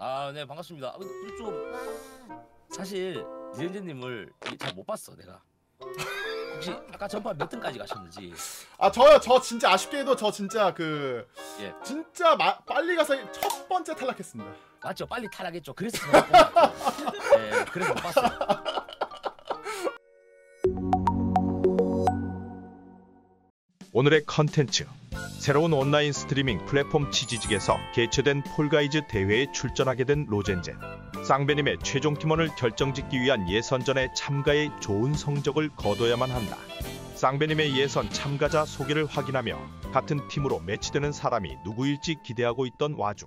아, 네, 반갑습니다. 아, 근데 좀 사실 니렌제님을 잘 못 봤어, 내가. 혹시 아까 전판 몇 등까지 가셨는지? 아 저요. 저 진짜 아쉽게도 저 진짜 예. 진짜 빨리 가서 첫 번째 탈락했습니다. 맞죠? 빨리 탈락했죠. 그래서 제가 못 봤죠. 예, 그래서 못 봤어요. 오늘의 컨텐츠, 새로운 온라인 스트리밍 플랫폼 치지직에서 개최된 폴가이즈 대회에 출전하게 된 로젠젠. 쌍배님의 최종 팀원을 결정짓기 위한 예선전에 참가해 좋은 성적을 거둬야만 한다. 쌍배님의 예선 참가자 소개를 확인하며 같은 팀으로 매치되는 사람이 누구일지 기대하고 있던 와중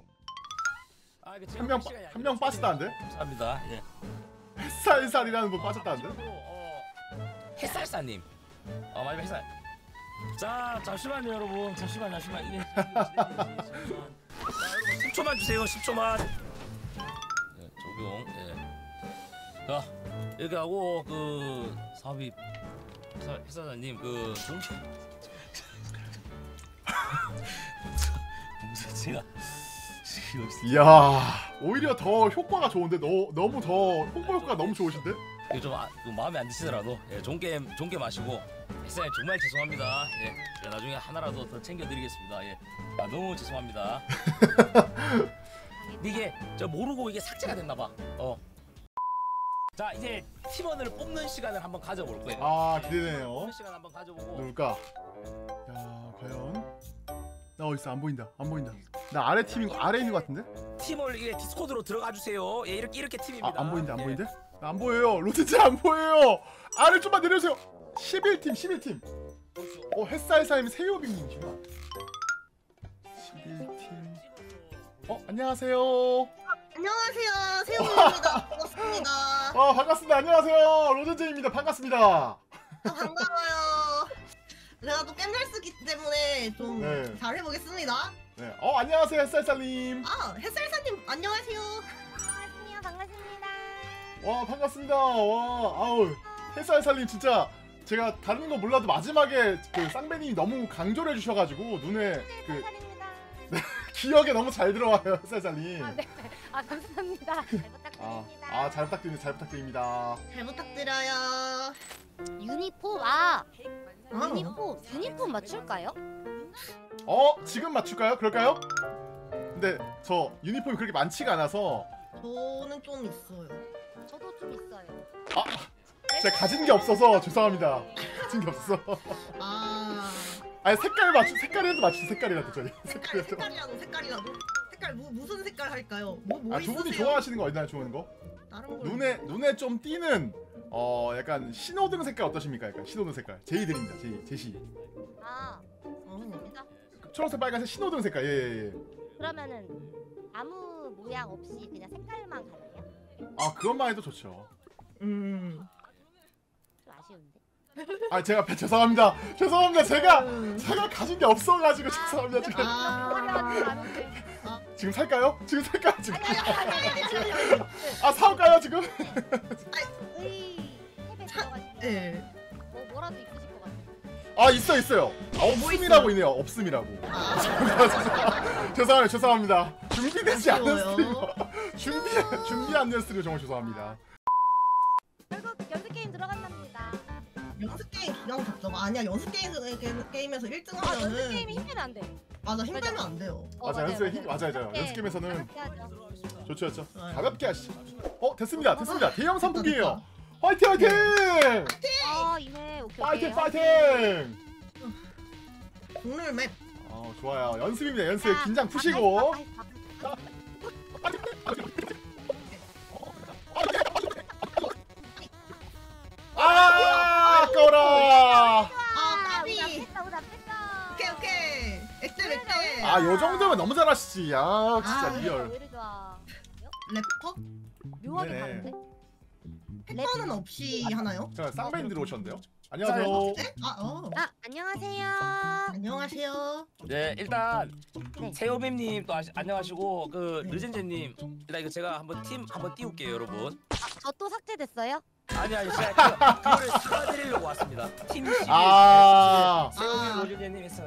한 명 빠졌다는데? 감사합니다. 예. 햇살살이라는 분 빠졌다는데? 햇살사님. 마지막 햇살. 자, 잠시만요, 여러분. 잠시만. 자, 여러분 10초만 주세요. 10초만. 네, 적용. 예. 자, 이렇게 하고 그 사업이 햇살사님 그 종교 제가 이야, 오히려 더 효과가 좋은데 너무 더 홍보 효과가 너무 좋으신데? 좀 마음에 안 드시더라도 예, 좋게 마시고 햇살님 정말 죄송합니다. 예, 제가 나중에 하나라도 더 챙겨드리겠습니다. 예, 아, 너무 죄송합니다. 이게 저 모르고 이게 삭제가 됐나봐. 자, 이제 팀원을 뽑는 시간을 한번 가져볼 거예요. 아, 기대되네요. 뽑는 시간 한번 가져보고. 누굴까? 야, 과연? 나 어딨어? 안 보인다. 나 아래 아래 있는 것 같은데? 팀을 이게 디스코드로 들어가 주세요. 예, 이렇게 팀입니다. 안 보인다. 예. 나 안 보여요. 로트지 안 보여요. 아래 좀만 내려주세요. 11팀. 햇살사님 세요빙님이시구나. 11팀. 안녕하세요. 안녕하세요, 세훈입니다. 반갑습니다. 반갑습니다. 안녕하세요. 로젠제입니다. 반갑습니다. 반가워요. 제가 또 게임 잘 쓰기 때문에 좀 네. 잘 해보겠습니다. 네. 안녕하세요, 햇살살님. 햇살사님 안녕하세요. 반갑습니다. 와, 반갑습니다. 아우, 햇살살님 진짜 제가 다른 거 몰라도 마지막에 그 쌍배님이 너무 강조를 해주셔가지고 눈에 감사합니다. 기억에 너무 잘 들어와요, 햇살살님. 네. 감사합니다. 잘 부탁드립니다. 잘 부탁드립니다. 잘 부탁드려요. 유니폼 유니폼 맞출까요? 지금 맞출까요? 그럴까요? 근데 저 유니폼이 그렇게 많지가 않아서. 저는 좀 있어요. 저도 좀 있어요. 제가 가진 게 없어서 죄송합니다. 가진 게 없어. 아니 색깔이라도 맞추세요. 색깔이라도 저희. 색깔이라도. 색깔 무슨 색깔 할까요? 뭐 두 분이 있으세요? 좋아하시는 거 있나요? 좋은 거? 다른 걸. 눈에 좀 띄는 약간 신호등 색깔 어떠십니까? 약간 신호등 색깔. 제시드립니다. 제시. 좋습니다. 초록색, 빨간색 신호등 색깔. 예. 그러면은 아무 모양 없이 그냥 색깔만 가나요? 그것만 해도 좋죠. 좀 아쉬운데. 제가 죄송합니다. 제가 가진 게 없어가지고 죄송합니다. 지금 살까요? 지금 사올까요 지금? 탭에 들어가시면 네. 뭐라도 있으실 것 같아요. 있어요. 없음이라고 있네요. 없음이라고. 죄송합니다. 준비되지 않은 스트리머. 준비 안 된 스트리머 정말 죄송합니다. 결국 연습 게임 들어간답니다. 연습 게임 기강 잡자고. 아니야, 연습 게임에서 1등 연습 하면은 게임이 힘내면 안 돼. 맞아, 힘 빼면 안 돼요. 맞아요. 맞아요. 네. 연습 게임에서는 하죠. 좋죠. 네. 가볍게 하시죠. 됐습니다. 대형 선풍기예요. 화이팅! 이네. 오케이. 파이팅! 동물 맵. 좋아요. 연습입니다. 연습. 긴장 푸시고. 아까워라. 까비. 오케이. 엑셀. 요 정도면 너무 잘하시지. 진짜 리얼. 왜 이리 좋아? 래퍼? 묘하게 네네. 다른데? 패턴은 없이 하나요? 자, 쌍배님 들어오셨는데요. 안녕하세요. 안녕하세요. 안녕하세요. 네, 일단 네. 세요빔님 또 안녕하시고 그 네. 르젠제님 일단 이거 제가 한번 팀 띄울게요, 여러분. 저 또 삭제됐어요? 아니 제가 그거를 사드리려고 왔습니다. 팀 아. 세요빔 르젠제님 했어요.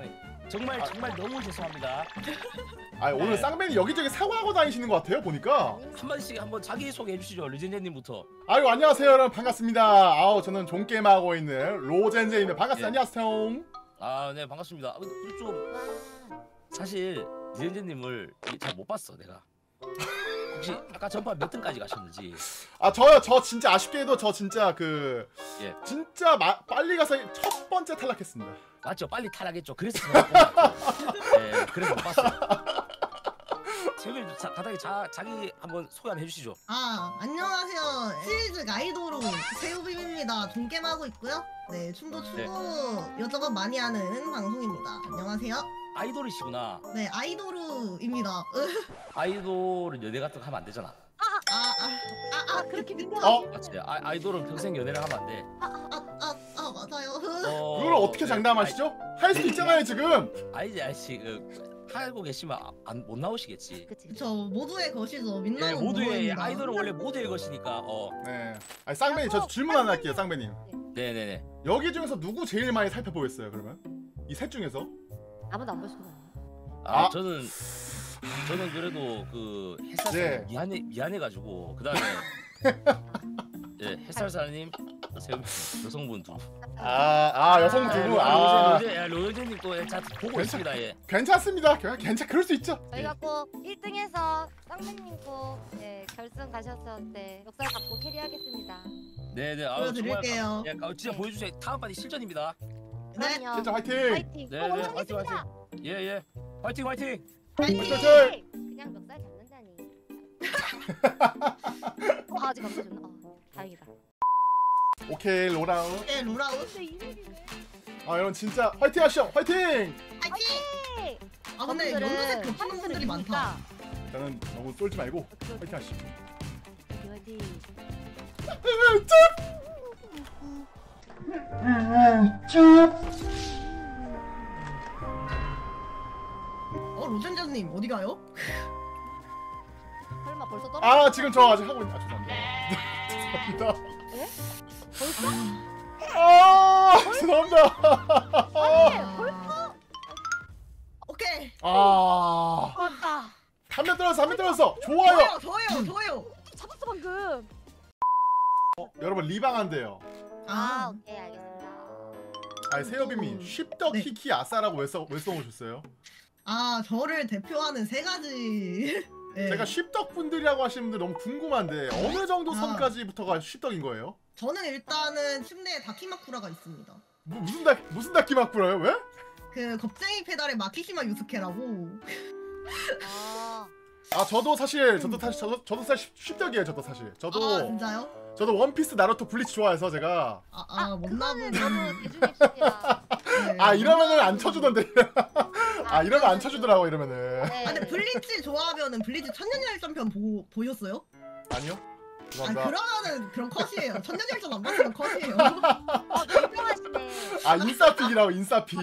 정말 너무 죄송합니다. 아 오늘 네. 쌍배님 여기저기 사과하고 다니시는 것 같아요 보니까. 한 번씩 한번 자기 소개해 주시죠, 류젠제님부터. 아유 안녕하세요 여러분 반갑습니다. 아우 저는 종게임 하고 있는 로젠제입니다. 반갑습니다. 네. 안녕하세요. 아, 네 반갑습니다. 아, 근데 좀 사실 류젠제님을 잘 못 봤어 내가. 혹시 아까 전판 몇 등까지 가셨는지? 아 저요 저 진짜 아쉽게도 저 진짜 그 예. 진짜 빨리 가서 첫 번째 탈락했습니다. 맞죠? 빨리 탈락했죠. 그래서 네, 그래서 못 봤어요. 제일 간단하게 자기 한번 소개 한번 해주시죠. 안녕하세요. 시리즈 가이도로 새우빔입니다. 종겜하고 있고요. 네, 춤도 추고 여자가 많이 하는 방송입니다. 안녕하세요. 아이돌이시구나. 네, 아이도루입니다. 아이돌은 연애 같은 거 하면 안 되잖아. 그렇게 믿어. 맞지? 아이돌은 평생 연애를 하면 안 돼. 맞아요. 그걸 어떻게 장담하시죠? 할 수 있잖아요 지금. 알지 하고 계시면 못 나오시겠지. 그치. 저 모두의 것이죠. 네, 민낯은 모두의 모두입니다. 아이돌은 원래 모두의 것이니까. 네. 아니 쌍배님 저 질문 하나 할게요 쌍배님. 네네네. 여기 중에서 누구 제일 많이 살펴보였어요 그러면? 이 셋 중에서? 아무도 안 보시구나. 아. 저는 그래도 그 햇살 네. 미안해가지고 그 다음에 예 햇살사님 여성분 두. 여성 두 분. 로제님 또 보고 있습니다. 예. 괜찮습니다. 그럴 수 있죠. 저희가 꼭 1등해서 쌍배님 꼭 결승 가셨을 때 역살 갖고 캐리하겠습니다. 네네. 보여드릴게요. 정말, 진짜 보여주세요. 다음 판이 실전입니다. 네. 그럼요. 진짜 화이팅. 화이팅. 네, 화이팅. 화이팅, 화이팅. 예. 화이팅. 화이팅. 그냥 멱살 잡는다니. 아직 안 보셨나? 다행이다. 오케이 로라운. 네, 루라우. 여러분 진짜 화이팅 하시죠. 화이팅. 파이팅! 근데 연두색 겹치는 분들이 많다. 저는 너무 쫄지 말고 화이팅 하시죠. 화이팅. 로젠자님 어디 가요? 설마 벌써 떨어? 지금 저 아직 하고 있는. 죄송합니다. 죄송합니다. 벌써? 오케이. 맞다. 한명 떨어졌어. 좋아요. 저예요. 잡았어 방금. 여러분 리방한대요. 오케이 알겠습니다. 세여빔이 쉽더 네. 키키 아싸라고 왜 써오셨어요? 저를 대표하는 세 가지. 네. 제가 쉽덕 분들이라고 하시는 분들 너무 궁금한데 어느 정도 선까지부터가 쉽덕인 거예요? 저는 일단은 침대에 다키마쿠라가 있습니다. 무슨 다키마쿠라요? 왜? 그 겁쟁이 페달의 마키시마 유스케라고. 저도 사실 쉽덕이에요. 저도 사실. 진짜요? 저도 원피스 나루토 블리치 좋아해서 제가 못나 그거는 보네. 너무 대중입니다. 네. 이러면은 안 쳐주던데. 이러면 안 쳐주더라고 이러면은. 네. 근데 블리치 좋아하면은 블리치 천년열전편 보셨어요? 아니요. 죄송합니다. 그러면은 그런 컷이에요. 천년열전 안 봤으면 컷이에요. 유명하시네. 인싸픽이라고 인싸픽.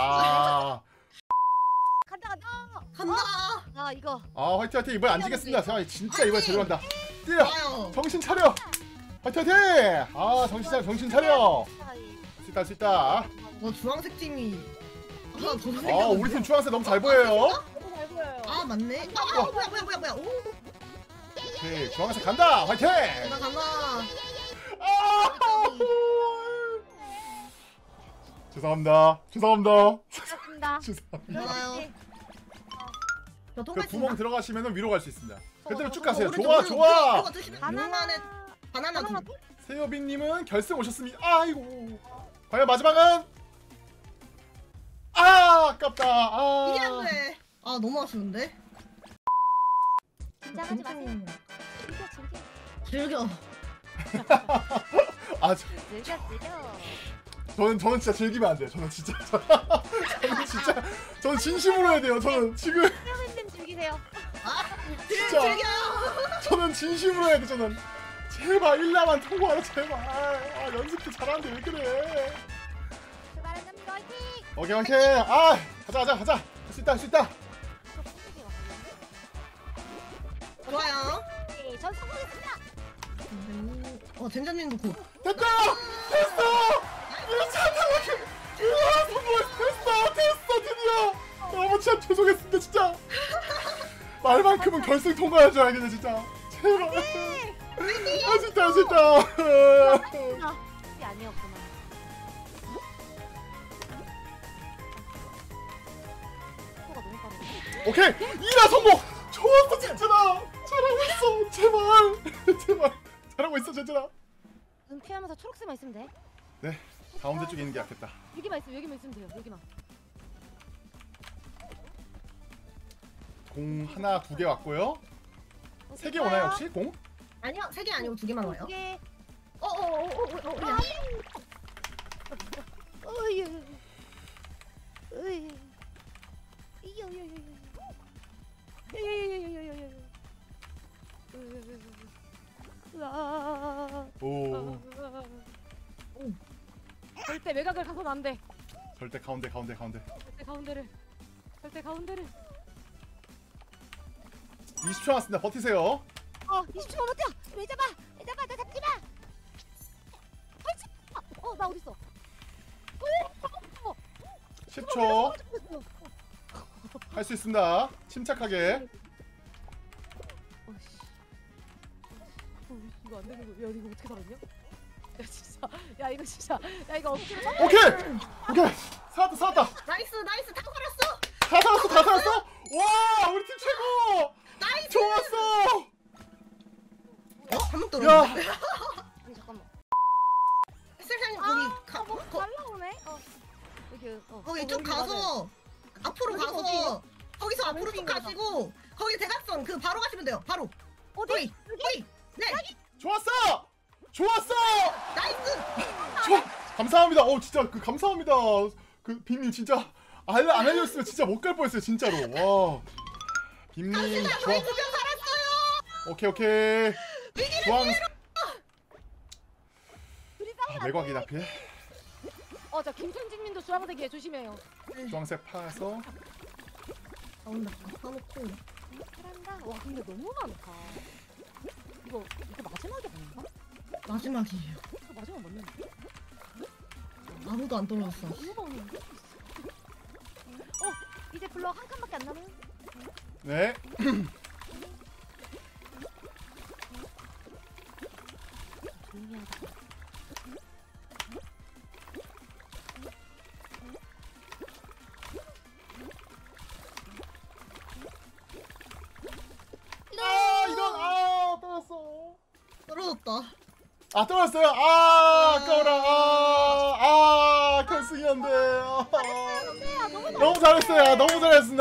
간다. 이거. 화이팅 이번에 안 지겠습니다. 제가 진짜 이번에 제대로 한다. 뛰어. 좋아요. 정신 차려. 화이팅. 정신 차려. 수 있다. 주황색 팀이 우리 팀 주황색 너무 잘 보여요. 잘 보여요. 맞네. 뭐야. 오. 오케이, 주황색 간다. 화이팅. 간다. 죄송합니다. 반갑습니다. 좋아요. 저 그 통과했습니다. 구멍 들어가시면 위로 갈 수 있습니다. 그대로 쭉 어, 가세요. 우리 좋아. 이거 드시면 바나나. 용만에 바나나 하나 두. 세요빈님은 결승 오셨습니다. 아이고. 과연 마지막은? 아깝다. 이게 안 돼. 너무 아쉬운데. 긴장하지 마세요. 즐겨. 즐겨. 저는 진짜 즐기면 안 돼요. 저는 진심으로 해야 돼요. 저는 지금 세우님 즐기세요. 진짜. 즐겨. 저는 진심으로 해야 돼. 저는 제발 1라만 통과하라 제발. 연습도 잘하는데 왜 그래? 출발한 남자 화이팅! 오케이. 가자. 할 수 있다. 좋아요. 네, 전 성공했습니다. 젠자님도 곧. 됐어. 미쳤다. 성공했어. 됐어 드디어. 너무 진짜 죄송했습니다 진짜. 말만큼은 결승 통과할 줄 알겠네 진짜. 제발. 아 진짜. 이게 아니었구나. 속도가 너무 빠르네. 오케이 2라 성공. 좋았어 진짜라. 잘하고 있어. 제발. 잘하고 있어 진짜라. 눈 피하면서 초록색만 있으면 돼. 네 가운데 쪽에 있는 게 낫겠다. 여기만 있으면 돼요. 여기만. 공 하나 2개 왔고요. 3개 오나요 혹시 공? 아니요 3개 아니고 2개만 와요. 이게 어어어어어. 오 절대 외곽을 가선 안 돼. 절대 가운데. 절대 가운데를. 20초 남았습니다. 버티세요. 20초만 버텨. 왜 잡아? 나 잡지 마. 나 어디 있어? 10초 할 수 있습니다. 침착하게. 이거 안 되는 거. 야 이거 어떻게 살았냐? 야 진짜. 야 이거 진짜. 야 이거 억지로 오케이 살았다. 나이스 다 살았어. 다 살았어. 와 우리 팀 최고. 나이스. 좋았어. 잘못 야 들었네. 잠깐만. 셀사님 우리 뭐 날라오네. 여기 거기 쭉 가서 앞으로 가서 거기서 앞으로 쭉 가시고 거기 대각선 그 바로 가시면 돼요. 바로. 어디? 여기. 네. 좋았어. 나이스. 감사합니다. 진짜 그 감사합니다. 그 빔님 진짜 안 알려줬으면 진짜 못 갈 뻔했어요 진짜로. 와 빔님 좋아. 저희 2명 살았어요. 오케이. 주황색. 매곽이다 필. 저 김천진님도 주황색이에요. 조심해요. 주황색 파서. 나온다. 사놓고. 잘한다. 와 근데 너무 많다. 이거 마지막이 아닌가? 마지막이에요. 이거 마지막 맞는데? 아무도 안 떨어졌어. 너무 많은데? 이제 블럭 한 칸밖에 안 남은. 네. 조용히 하자. 이건 떨어졌어. 떨어졌다. 떨어졌어요. 아까워라. 결승이었는데. 너무 잘했어요. 너무 잘했습니다.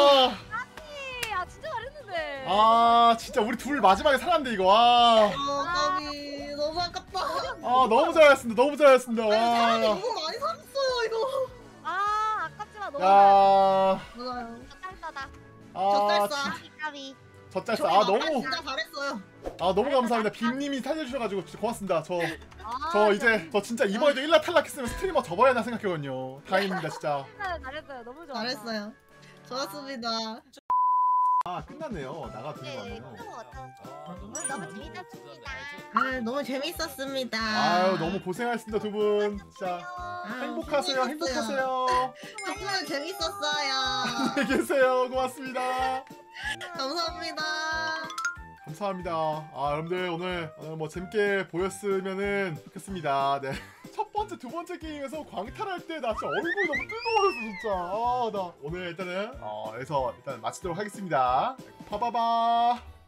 진짜 잘했는데. 진짜 우리 둘 마지막에 살았는데 이거. 까비 너무 아깝다. 너무 잘했습니다. 너무 잘했습니다. 사람이 와. 너무 많이 살았어요 이거. 아깝지만 너무 야. 맞아요. 짤싸다. 젖살싸. 까비. 젖잘싸. 저희 너무 진짜 잘했어요. 너무 감사합니다. 빔님이 살려주셔가지고 진짜 고맙습니다. 저 이제 저 진짜 이번에도 1라 탈락했으면 스트리머 접어야 하나 생각했거든요. 다행입니다 진짜. 잘했어요. 너무 좋아. 잘했어요. 좋았습니다. 끝났네요. 나가 들어가네요. 너무 재밌었습니다. 너무 재밌었습니다. 아유 너무 고생하셨습니다 두 분. 진짜 행복하세요. 행복하세요. 덕분에 재밌었어요. 안녕히 계세요. 고맙습니다. 감사합니다. 감사합니다. 여러분들 오늘 뭐 재밌게 보였으면은 좋겠습니다. 네. 첫 번째, 두 번째 게임에서 광탈할 때 나 진짜 얼굴이 너무 뜨거워졌어 진짜. 나 오늘 일단은 여기서 일단 마치도록 하겠습니다. 파바바.